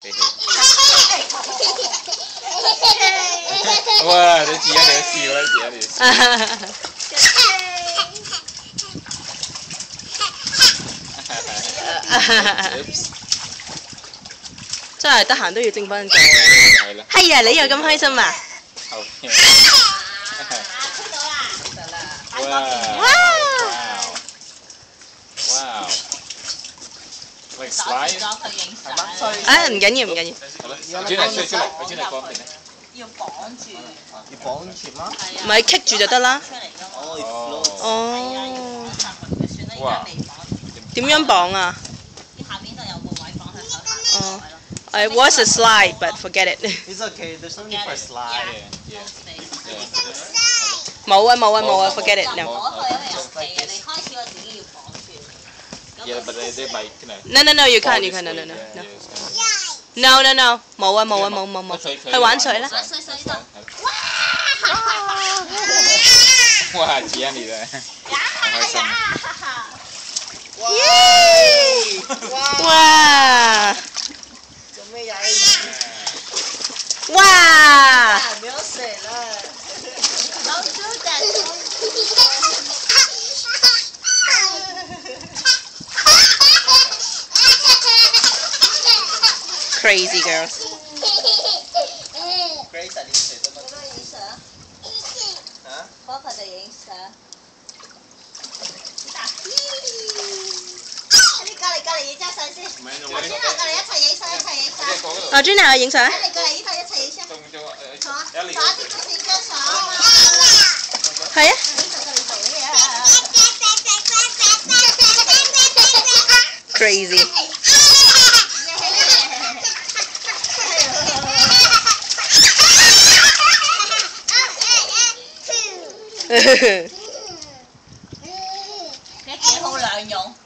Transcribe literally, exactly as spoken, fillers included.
哇！你自己喺度笑啦，自己喺度笑。 真係得閒都要整翻個。係啦。係啊！你又咁開心啊？ 後邊。 吹到啦！得啦。 哇！哇！喂 ，slide。 咗佢影相。 啊，唔緊要，唔緊要。 係咯，我轉嚟出出嚟，我轉嚟方便咧。 要綁住。 要綁住嗎？ 唔係棘住就得啦。 出嚟㗎嘛。 哦。 哦。 哇！ 點樣綁啊？ 啲下邊就有個位綁喺手下。 哦。I was a slide, but forget it. It's okay. There's no need for a slide. 冇啊冇啊冇啊 ，forget it. No. 攞去係有企嘅，你開始我自己要綁住。 Yeah, but they they might No no no, you can't, you can't, no no no no. No no no， 冇啊冇啊冇冇冇，去玩水啦。 玩水水度。 哇！哇！自然嚟嘅，好開心。 哇！ 做咩呀？ 哇！ 不要水了。 Don't do that. Crazy girls. Grace 你水都冇。 嗰個影相。 嚇？ 幫佢哋影相。你過嚟過嚟影張相先。阿尊啊，過嚟一齊影相，一齊影相。 阿 Juna 去影相。 你過嚟呢度一齊影相。坐啊！坐啲公影張相啊嘛。 係啊。Crazy. Cái kia hô lợi dụng.